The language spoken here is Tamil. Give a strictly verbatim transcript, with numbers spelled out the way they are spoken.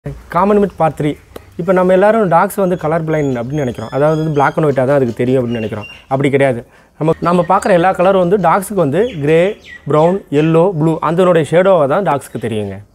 Common with part three. இப்போ நம்ம எல்லாரும் டாக்ஸ் வந்து கலர் பிளைண்ட் அப்படினு நினைக்கிறோம். அதாவது வந்து black and white தான் அதுக்கு தெரியும் அப்படினு நினைக்கிறோம். அப்படி கிடையாது. நம்ம நம்ம பார்க்குற எல்லா கலரும் வந்து டாக்ஸ்க்கு வந்து கிரே, பிரவுன், yellow, blue அந்தனோட ஷேடோவா தான் டாக்ஸ்க்கு தெரியுங்க.